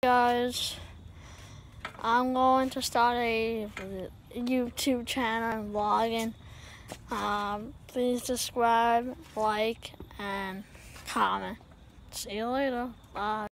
Guys, I'm going to start a YouTube channel and vlogging. Please subscribe, like, and comment. See you later. Bye.